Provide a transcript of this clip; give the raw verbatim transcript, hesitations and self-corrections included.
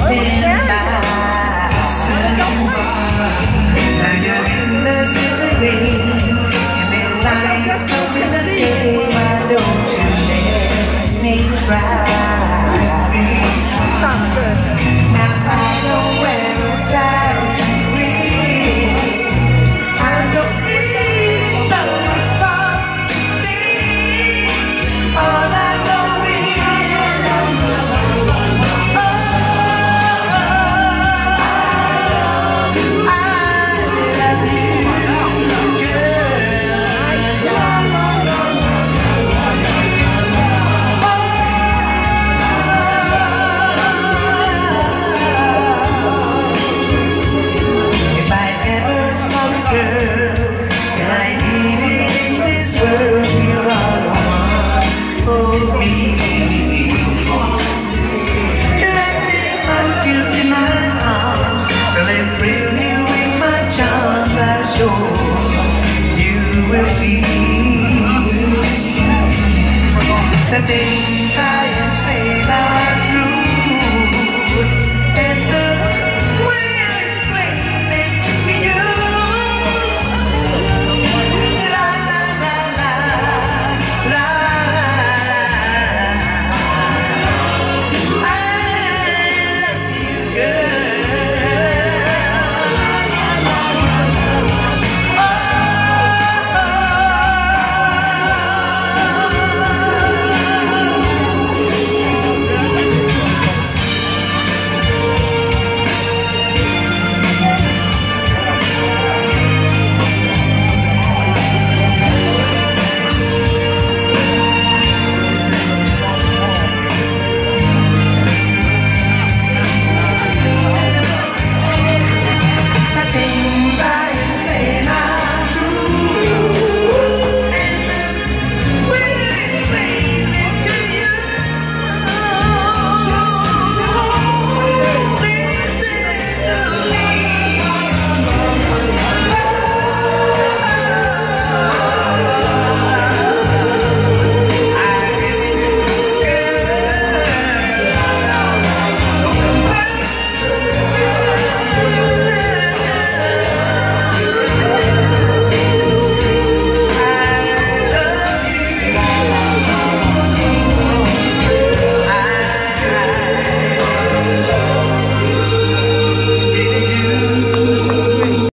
stand by. Now you're in the city, and then life's going to day. Why don't you let me try? Sounds good. Now I know where to guide you. I don't need no song to sing. All I know is oh, I love you, girl. If I ever saw a girl and I needed in this world, you are the one for me. Let me hold you in my arms, let thrill you with my charms. I'm sure you will see the thing